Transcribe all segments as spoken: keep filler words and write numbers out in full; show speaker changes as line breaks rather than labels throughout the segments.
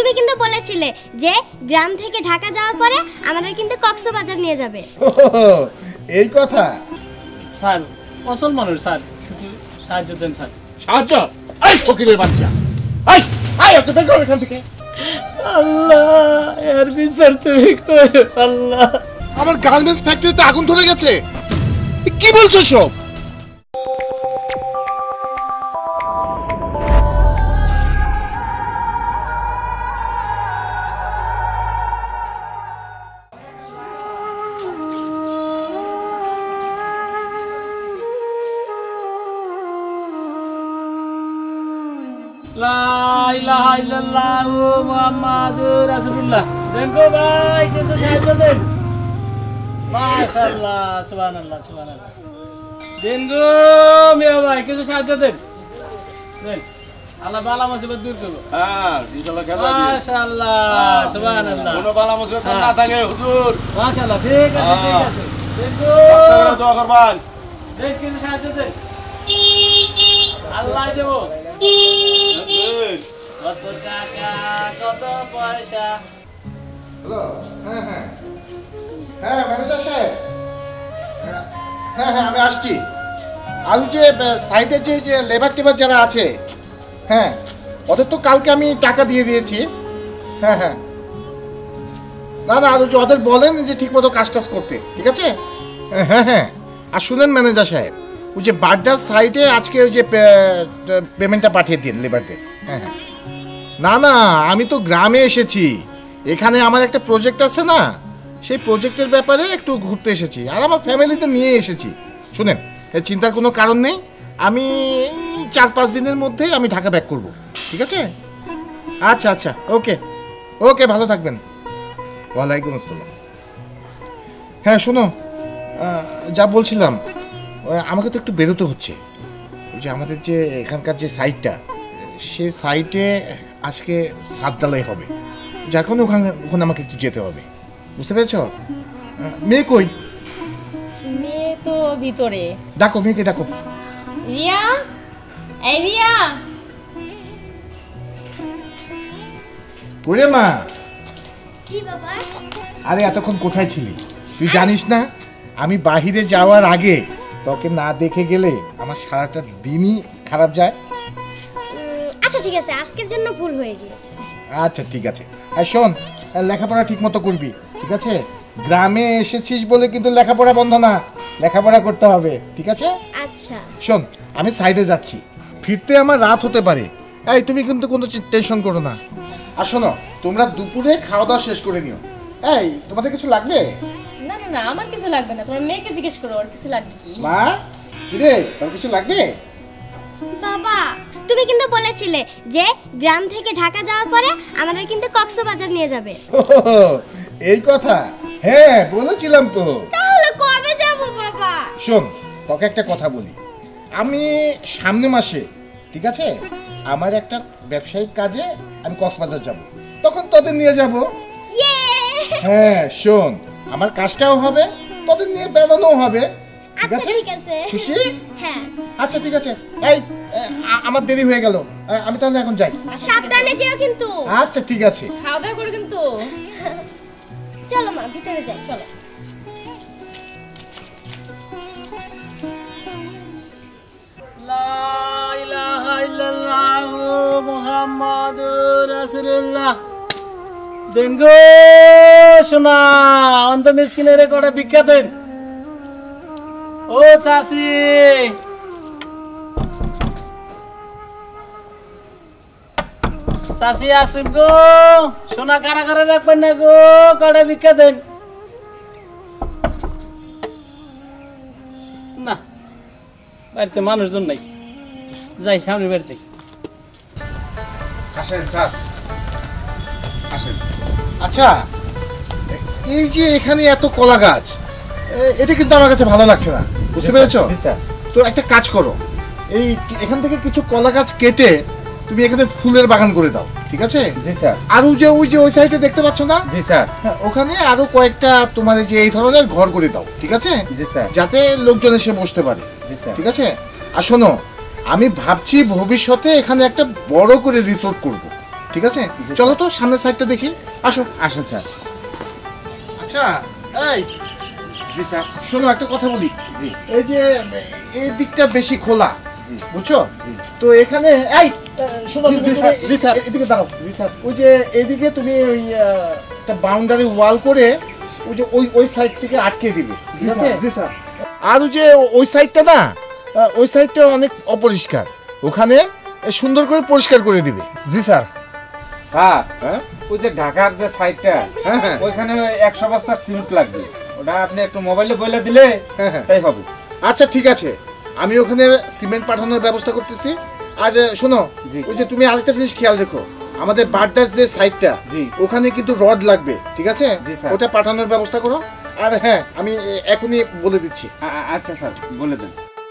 তুমি কিন্তু বলেছিলে যে গ্রাম থেকে ঢাকা যাওয়ার পরে আমাদের কিন্তু কক্সবাজার নিয়ে যাবে।
এই কথা
স্যার অসল মানুষ স্যার, কিছু সাহায্য দেন স্যার।
সাহায্য? এই ফকিরের বাচ্চা, এই এই ওকে বের কর এখান থেকে।
আল্লাহ এর বিচার তুমি করো আল্লাহ।
আমার গার্মেন্টস ফ্যাক্টরিতে আগুন ধরে গেছে, কি বলছো সব?
লা ইলাহা ইল্লাল্লাহু মুহাম্মাদুর রাসূলুল্লাহ। দেন গো ভাই কিছু সাহায্য দেন। মাশাআল্লাহ সুবহানাল্লাহ সুবহানাল্লাহ। দেন গো মিয়া ভাই কিছু সাহায্য দেন। দেন আল্লাহ বালা মুসিবত দূর করো।
হ্যাঁ ইনশাআল্লাহ খেলা দিই।
মাশাআল্লাহ সুবহানাল্লাহ।
কোনো বালা মুসিবত না থাকে হুজুর।
মাশাআল্লাহ ঠিক আছে ঠিক আছে। দেন গো
আপনারা দোয়া করবেন।
দেন কিছু সাহায্য দেন। আল্লাহ দেব। কত টাকা কত পয়সা।
হ্যালো, হ্যাঁ হ্যাঁ হ্যাঁ ম্যানেজার সাহেব, হ্যাঁ হ্যাঁ আমি আসছি। আর যে সাইডে যে যে লেবার টেবার যারা আছে, হ্যাঁ ওদের তো কালকে আমি টাকা দিয়ে দিয়েছি। হ্যাঁ হ্যাঁ না না আর ওদের বলেন যে ঠিক মতো কাজ টাজ করতে, ঠিক আছে? হ্যাঁ হ্যাঁ আর শুনেন ম্যানেজার সাহেব, ওই যে বাড্ডার সাইডে আজকে ওই যে পেমেন্টটা পাঠিয়ে দিন লেবারদের। হ্যাঁ হ্যাঁ না না আমি তো গ্রামে এসেছি, এখানে আমার একটা প্রজেক্ট আছে না, সেই প্রজেক্টের ব্যাপারে একটু ঘুরতে এসেছি আর আমার ফ্যামিলিতে নিয়ে এসেছি। শুনেন চিন্তার কোনো কারণ নেই, আমি চার পাঁচ দিনের মধ্যেই আমি ঢাকা ব্যাক করব, ঠিক আছে? আচ্ছা আচ্ছা ওকে ওকে ভালো থাকবেন। ওয়ালাইকুম আসসালাম। হ্যাঁ শোনো, যা বলছিলাম আমাকে তো একটু বেরোতে হচ্ছে। ওই যে আমাদের যে এখানকার যে সাইটটা, সে সাইটে আজকে সাত ডালাই হবে, যার কারণে ওখানে ওখানে আমাকে একটু যেতে হবে, বুঝতে পেরেছ? মেয়ে কই?
মেয়ে তো ভিতরে।
ডাকো মেয়েকে ডাকো।
রিয়া, এই রিয়া।
কইরে মা?
জি বাবা।
আরে এতক্ষণ কোথায় ছিলি তুই জানিস না? আমি বাহিরে যাওয়ার আগে তোকে না দেখে গেলে আমার সারাটা দিনই খারাপ যায়।
আচ্ছা ঠিক আছে, আজকের জন্য ভুল হয়ে গিয়েছে।
আচ্ছা ঠিক আছে। আর শোন, লেখাপড়া ঠিক মতো করবি, ঠিক আছে? গ্রামে এসেছিস বলে কিন্তু লেখাপড়া বন্ধ না, লেখাপড়া করতে হবে, ঠিক আছে?
আচ্ছা
শোন আমি সাইডে যাচ্ছি, ফিরতে আমার রাত হতে পারে, এই তুমি কিন্তু কোনো টেনশন করো না। আর শোনো তোমরা দুপুরে খাওয়া দাওয়া শেষ করে নিও। এই তোমাদের কিছু লাগবে?
না না না আমার কিছু লাগবে না, তোমার মেয়েকে জিজ্ঞেস করো ওর কিছু লাগবে কি।
মা কিরে তোর কিছু লাগবে?
বাবা তুমি কিন্তু বলেছিলে যে গ্রাম থেকে ঢাকা যাওয়ার পরে আমাদের কিন্তু কক্সবাজার নিয়ে যাবে।
এই কথা? হ্যাঁ বলেছিলাম তো।
তাহলে কবে যাব বাবা?
শোন তোকে একটা কথা বলি, আমি সামনে মাসে, ঠিক আছে, আমার একটা ব্যবসায়িক কাজে আমি কক্সবাজার যাব, তখন তোদের নিয়ে যাব। হ্যাঁ শোন আমার কাজটাও হবে, তোদের নিয়ে বেড়ানোও হবে, ঠিক আছে?
ঠিক আছে
খুশি?
হ্যাঁ
আচ্ছা ঠিক আছে। এই আমার দেরি হয়ে গেল, আমি তাহলে এখন যাই।
সাবধানে যেও কিন্তু।
আচ্ছা ঠিক আছে।
খাওয়া দাওয়া করে কিন্তু।
চলো মা ভিতরে যাই, চলো।
লা ইলাহা ইল্লাল্লাহু মুহাম্মাদুর রাসূলুল্লাহ। দেন গো শোনা অন্ত মিসকিনের করে ভিক্ষা দেন। ও চাচি, চাচি আসুন গো, সোনা কারা কারা রাখবেন না গো, কড়া ভিক্ষা দেন। না বাড়িতে মানুষজন নাই, যাই সামনে বাড়ি যাই।
আসেন স্যার আসেন। আচ্ছা এই যে এখানে এত কলা গাছ, এটা কিন্তু আমার কাছে ভালো লাগছে না, বুঝতে পেরেছো? তো একটা কাজ করো, এই এখান থেকে কিছু কলা গাছ কেটে তুমি এখানে ফুলের বাগান করে দাও, ঠিক আছে?
জি স্যার।
আর ওই যে ওই যে ওই সাইডে দেখতে পাচ্ছ না?
জি স্যার।
হ্যাঁ ওখানে আরো কয়েকটা তোমার যে এই ধরনের ঘর করে দাও, ঠিক আছে?
জি স্যার।
যাতে লোকজন এসে বসতে পারে।
জি স্যার।
ঠিক আছে? আর শোনো আমি ভাবছি ভবিষ্যতে এখানে একটা বড় করে রিসোর্ট করব, ঠিক আছে, চলো তো সামনের সাইডটা দেখি, আসো।
আসুন স্যার।
আচ্ছা এই
জি স্যার।
শোনো একটা কথা বলি,
জি।
এই যে এই দিকটা বেশি খোলা,
জি।
বুঝছো?
জি।
তো এখানে এই শোনো,
জি, জি স্যার, জি স্যার।
এদিকে দাঁড়াও।
জি স্যার।
ওই যে এদিকে তুমি ওই আহ, একটা বাউন্ডারি ওয়াল করে ওই যে ওই ওই সাইড থেকে আটকে দিবে, ঠিক আছে?
জি স্যার।
আর ওই যে ওই সাইডটা না, আহ, ওই সাইডটা অনেক অপরিষ্কার, ওখানে সুন্দর করে পরিষ্কার করে দিবে।
জি স্যার।
স্যার,
হ্যাঁ
ওই যে ঢাকার যে সাইডটা,
হ্যাঁ হ্যাঁ
ওইখানে একশো বস্তা সিমেন্ট লাগবে, ওটা আপনি একটু মোবাইলে বলে দিলে
হ্যাঁ, হ্যাঁ।
তাই হবে।
আচ্ছা ঠিক আছে, আমি ওখানে সিমেন্ট পাঠানোর ব্যবস্থা করতেছি। আর আহ, শোনো,
জি।
ওই যে তুমি আরেকটা জিনিস খেয়াল রেখো, আমাদের বাড্ডার যে সাইডটা,
জি।
ওখানে কিন্তু রড লাগবে, ঠিক আছে?
জি, স্যার।
ওটা পাঠানোর ব্যবস্থা করো। আর হ্যাঁ, আমি এ- এখনই বলে দিচ্ছি।
আ- আ- আচ্ছা স্যার, বলে দেন।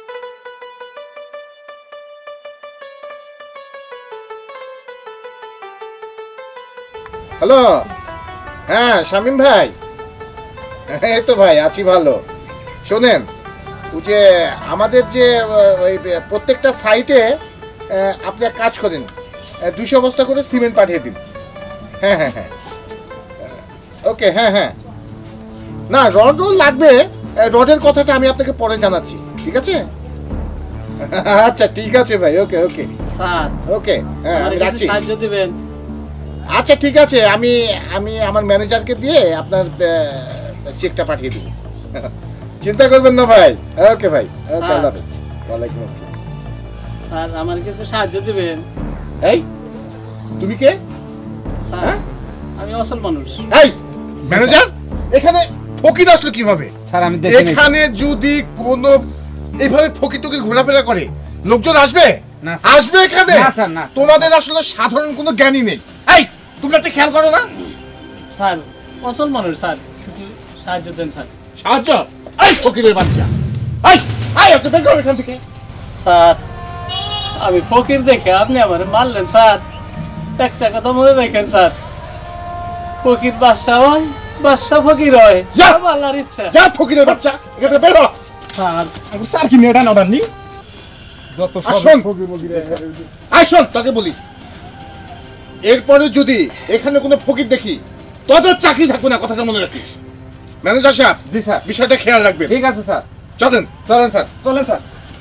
হ্যালো, হ্যাঁ শামিম ভাই। এই তো ভাই আছি ভালো। শোনেন, ওই যে আমাদের যে আহ, ওই প্রত্যেকটা সাইটে আপনি এক কাজ করেন, দুশো বস্তা করে সিমেন্ট পাঠিয়ে দিন। হ্যাঁ হ্যাঁ হ্যাঁ ওকে, হ্যাঁ হ্যাঁ। না রডও লাগবে, রডের কথাটা আমি আপনাকে পরে জানাচ্ছি, ঠিক আছে? আচ্ছা ঠিক আছে ভাই, ওকে ওকে
স্যার,
ওকে, হ্যাঁ
আমার
আমি
কিছু
রাখছি।
সাহায্য দিবেন?
আচ্ছা ঠিক আছে, আমি আমি আমার ম্যানেজারকে দিয়ে আপনার চেকটা পাঠিয়ে দিব। চিন্তা করবেন না ভাই। ওকে ভাই, ওকে,
হ্যাঁ।
আল্লাহ হাফেজ। ওয়ালাইকুম আসসালাম।
স্যার, আমার কিছু সাহায্য দিবেন?
এই তুমি কে?
স্যার,
হ্যাঁ?
আমি অসল মানুষ।
এই ম্যানেজার, এখানে ফকির আসলো কিভাবে?
স্যার, আমি দেখি নাই।
এখানে যদি কোনো এইভাবে ফকির টকির ঘোরাফেরা করে, লোকজন আসবে?
না, স্যার।
আসবে এখানে?
না, স্যার, না, স্যার।
তোমাদের আসলে সাধারণ কোনো জ্ঞানই নেই। এই তোমরা একটা খেয়াল করো না?
স্যার, অসল মানুষ স্যার, কিছু সাহায্য দেন স্যার।
সাহায্য? এই ফকিরের বাচ্চা, এই এই ওকে বের করো এখান থেকে।
স্যার, আমি ফকির দেখে আপনি আমার মারলেন স্যার। একটা কথা মনে রাখেন স্যার, ফকির বাদশা হয়, বাদশা ফকির হয়,
যা।
সব আল্লাহর ইচ্ছা।
যা ফকিরের বাচ্চা, এখান থেকে বের হ।
স্যার,
স্যার কি নেটা নটার নি যত সব
আসুন।
ফকির মকির
আয় শোন, তোকে বলি, এরপরে যদি এখানে কোনো ফকির দেখি, তোদের চাকরি থাকবে না, কথাটা মনে রাখিস। ম্যানেজার সাহেব,
জি স্যার।
বিষয়টা খেয়াল রাখবেন।
ঠিক আছে স্যার,
চলেন।
চলেন স্যার।
চলেন স্যার।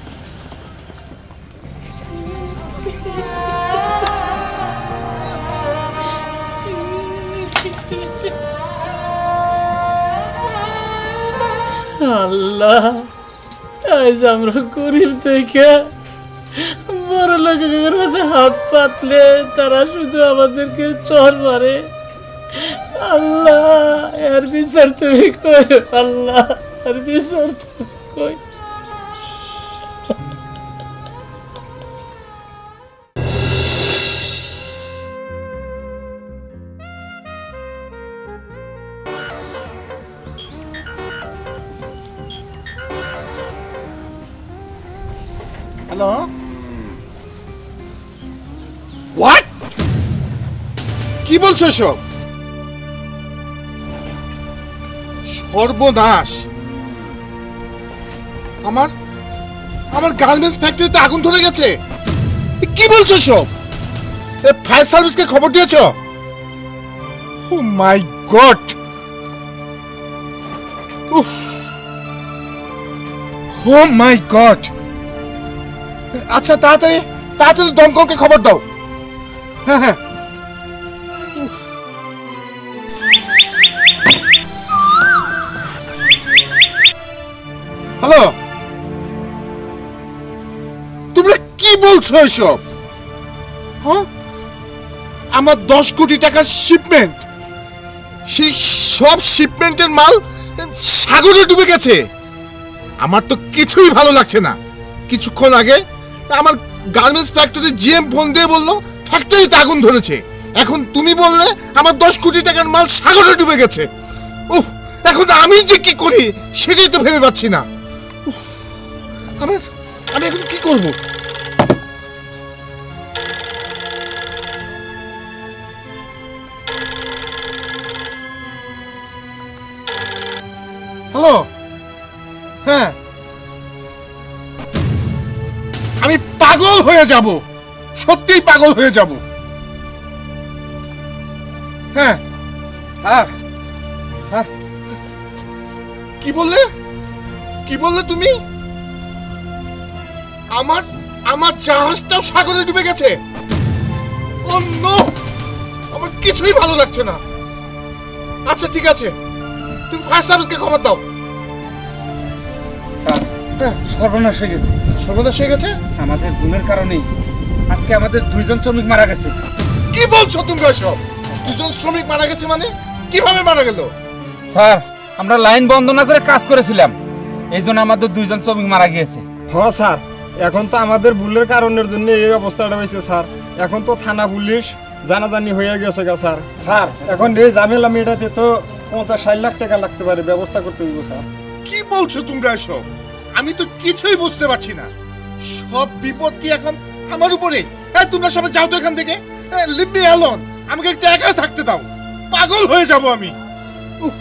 আল্লাহ, আজ আমরা গরিব দেখে বড় লোকের কাছে হাত পাতলে তারা শুধু আমাদেরকে চর মারে। আল্লাহ, এর বিচার তুমি কই? আল্লাহ, এর বিচার তুমি কই?
Hello, what? কি বলছো সব? সর্বনাশ! আমার আমার গার্মেন্টস ফ্যাক্টরিতে আগুন ধরে গেছে। এ কি বলছো সব? এ ফায়ার সার্ভিসকে খবর দিয়েছো? Oh my god! উফ! Oh my god! আচ্ছা তাড়াতাড়ি তাড়াতাড়ি দমকলকে খবর দাও। হ্যাঁ হ্যাঁ। হ্যালো, তোমরা কি বলছো এসব? হ্যাঁ, আমার দশ কোটি টাকার শিপমেন্ট, সেই সব শিপমেন্টের মাল সাগরে ডুবে গেছে। আমার তো কিছুই ভালো লাগছে না। কিছুক্ষণ আগে আমার গার্মেন্টস ফ্যাক্টরির জিএম ফোন দিয়ে বললো ফ্যাক্টরিতে আগুন ধরেছে। এখন তুমি বললে আমার দশ কোটি টাকার মাল সাগরে ডুবে গেছে। উফ, এখন আমি যে কি করি সেটাই তো ভেবে পাচ্ছি না। উফ, আমি আমি এখন কি করব? হ্যালো, হ্যাঁ, আমি পাগল হয়ে যাব, সত্যিই পাগল হয়ে যাব। হ্যাঁ
স্যার স্যার
কি বললে কি বললে তুমি আমার আমার জাহাজটাও সাগরে ডুবে গেছে ও নো আমার কিছুই ভালো লাগছে না আচ্ছা ঠিক আছে তুমি ফায়ার সার্ভিসকে খবর দাও
স্যার
হ্যাঁ
সর্বনাশ হয়ে গেছে
সর্বনাশ হয়ে গেছে
আমাদের গুণের কারণেই আজকে আমাদের দুইজন শ্রমিক মারা গেছে
কি বলছো তোমরা সব দুজন শ্রমিক মারা গেছে মানে কিভাবে মারা গেল
স্যার আমরা লাইন বন্ধ না করে কাজ করেছিলাম এই জন্য আমাদের দুইজন শ্রমিক মারা গিয়েছে
হ্যাঁ স্যার এখন তো আমাদের ভুলের কারণের জন্য এই অবস্থাটা হয়েছে স্যার এখন তো থানা পুলিশ জানাজানি হয়ে গেছে গা স্যার স্যার এখন এই ঝামেলা মেটাতে তো পঞ্চাশ ষাট লাখ টাকা লাগতে পারে ব্যবস্থা করতে হইব স্যার
কি বলছো তোমরা এসব আমি তো কিছুই বুঝতে পারছি না সব বিপদ কি এখন আমার উপরে এই তোমরা সবাই যাও তো এখান থেকে লিভ মি অ্যালোন আমাকে একটু একা থাকতে দাও পাগল হয়ে যাব আমি উফ।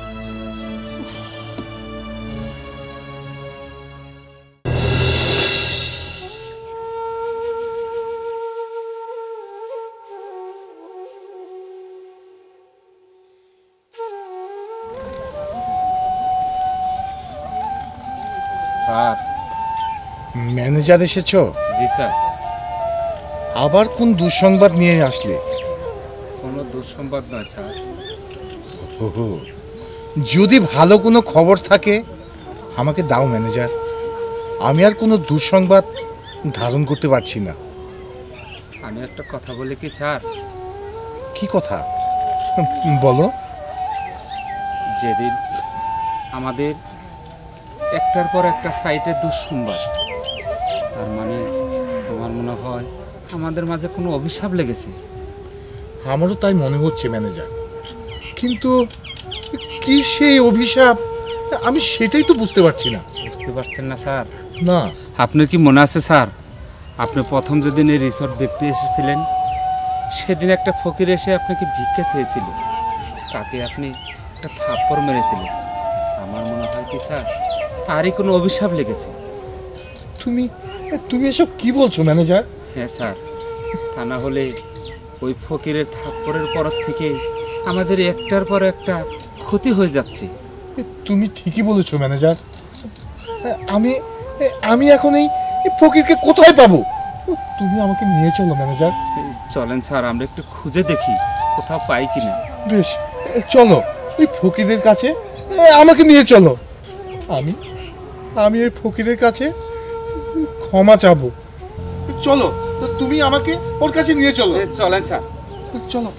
স্যার
ম্যানেজার এসেছো
জি স্যার
আবার কোন দুঃসংবাদ নিয়ে আসলে
কোনো দুঃসংবাদ নয় স্যার
ওহো, যদি ভালো কোনো খবর থাকে আমাকে দাও ম্যানেজার আমি আর কোনো দুঃসংবাদ ধারণ করতে পারছি না
আমি একটা কথা বলি কি স্যার
কি কথা বলো
যেদিন আমাদের একটার পর একটা সাইটের দুঃসংবাদ তার মানে আমার মনে হয় আমাদের মাঝে কোনো অভিশাপ লেগেছে
আমারও তাই মনে হচ্ছে ম্যানেজার কিন্তু কি সেই অভিশাপ আমি সেটাই তো বুঝতে পারছি না
বুঝতে পারছেন না স্যার
না
আপনার কি মনে আছে স্যার আপনি প্রথম যেদিন এই রিসর্ট দেখতে এসেছিলেন সেদিন একটা ফকির এসে আপনাকে ভিক্ষা চেয়েছিল তাকে আপনি একটা থাপ্পড় মেরেছিলেন আমার মনে হয় কি স্যার তারই কোনো অভিশাপ লেগেছে
তুমি তুমি এসব কি বলছো ম্যানেজার
হ্যাঁ স্যার তা না হলে ওই ফকিরের থাপ্পড়ের পর থেকে আমাদের একটার পর একটা ক্ষতি হয়ে যাচ্ছে
তুমি ঠিকই বলেছো ম্যানেজার আমি আমি এখন এই এই ফকিরকে কোথায় পাবো তুমি আমাকে নিয়ে চলো ম্যানেজার
চলেন স্যার আমরা একটু খুঁজে দেখি কোথাও পাই কিনা
বেশ চলো ওই ফকিরের কাছে আমাকে নিয়ে চলো আমি আমি ওই ফকিরের কাছে ক্ষমা চাবো চলো তুমি আমাকে ওর কাছে নিয়ে চলো
এ, চলেন স্যার
চলো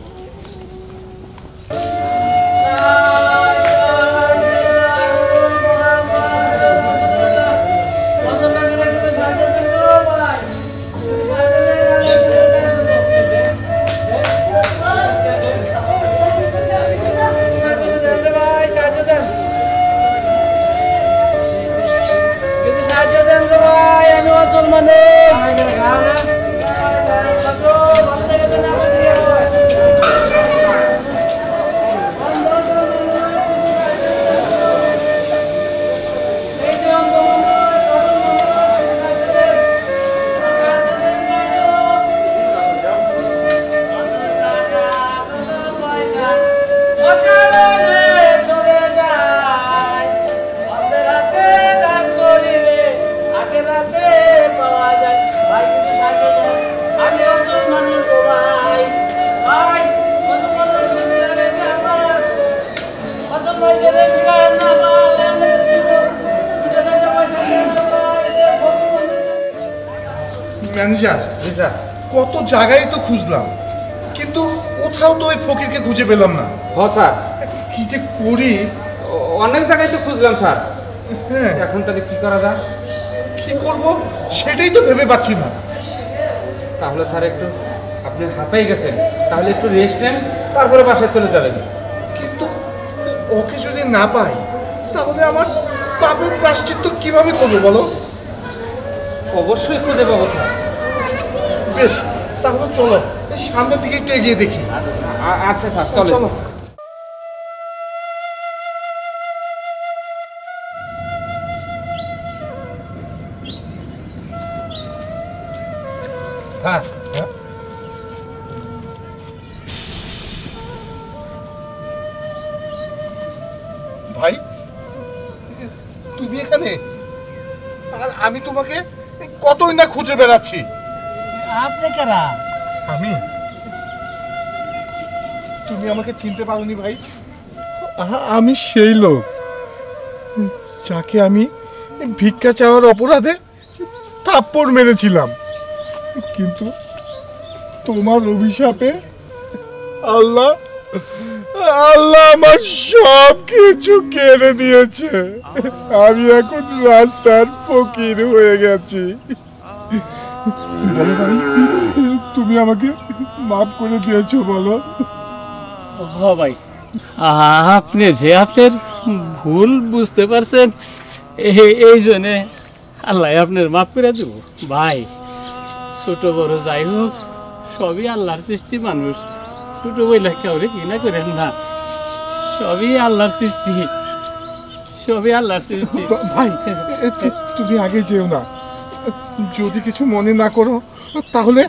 ম্যানেজার কত জায়গায় তো খুঁজলাম কিন্তু কোথাও তো ওই ফকিরকে খুঁজে পেলাম না
হ স্যার
কি যে করি
অনেক জায়গায় তো খুঁজলাম স্যার
হ্যাঁ
এখন তাহলে কি করা যায়
কি করব সেটাই তো ভেবে পাচ্ছি না
তাহলে স্যার একটু আপনি হাঁপাই গেছেন তাহলে একটু রেস্ট নেন তারপরে বাসায় চলে যাবেন
কিন্তু ওকে যদি না পাই তাহলে আমার পাপের প্রায়শ্চিত্ত কিভাবে করবো বলো
অবশ্যই খুঁজে পাবো স্যার
বেশ তাহলে চলো এই সামনের দিকে একটু এগিয়ে দেখি
আ- আচ্ছা স্যার চলো
চলো
স্যার
ভাই তুমি এখানে, আর আমি তোমাকে কতই না খুঁজে বেড়াচ্ছি।
আপনি কারা?
আমি, তুমি আমাকে চিনতে পারোনি ভাই? আহা, আমি সেই লোক যাকে আমি ভিক্ষা চাওয়ার অপরাধে থাপ্পড় মেরেছিলাম, কিন্তু তোমার অভিশাপে আল্লাহ আল্লাহ আমার সব কিছু কেড়ে দিয়েছে। আমি এখন রাস্তার ফকির হয়ে গেছি। বলো ভাই, তুমি আমাকে মাফ করে দিয়েছো বলো?
হ ভাই, আপনি যে আপনার ভুল বুঝতে পারছেন, এই- এই জন্যে আল্লাহ আপনার মাফ করে দেব। ভাই ছোট বড় যাই হোক, সবই আল্লাহর সৃষ্টি মানুষ। ছোট বইলা কেউরে কি না করেন না, সবই আল্লাহর সৃষ্টি, সবই আল্লাহর সৃষ্টি।
ভাই তু- তুমি আগে যেও না, যদি কিছু মনে না করো তাহলে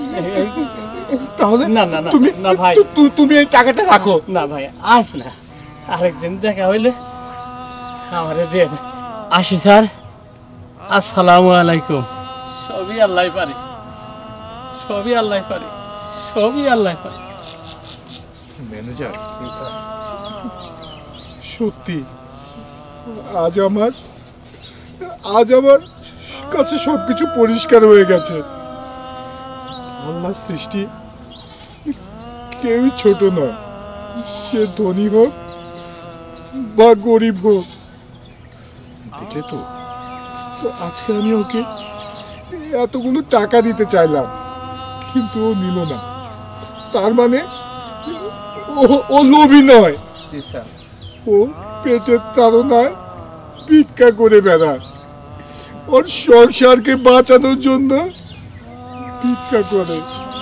তাহলে
না, না, না,
তুমি
না ভাই।
তু- তু- তুমি এই টাকাটা রাখো।
না ভাই, আস না, আরেকদিন দেখা হইলে আমারে দেন। আসি স্যার, আসসালামু আলাইকুম। সবই আল্লাহ পারে, সবই আল্লাহ পারে, সবই আল্লাহ পারে।
ম্যানেজার, সত্যি আজ আমার আজ আমার কাছে সবকিছু পরিষ্কার হয়ে গেছে। আল্লাহর সৃষ্টি কেউই ছোট নয়, সে ধনী হোক বা গরিব হোক। দেখলে তো, তো আজকে আমি ওকে এতগুলো টাকা দিতে চাইলাম, কিন্তু ও নিল না। তার মানে ও- ও লোভী নয়,
জি স্যার।
ও পেটের তাড়নায় ভিক্ষা করে বেড়ায়, ওর সংসারকে বাঁচানোর জন্য ভিক্ষা করে।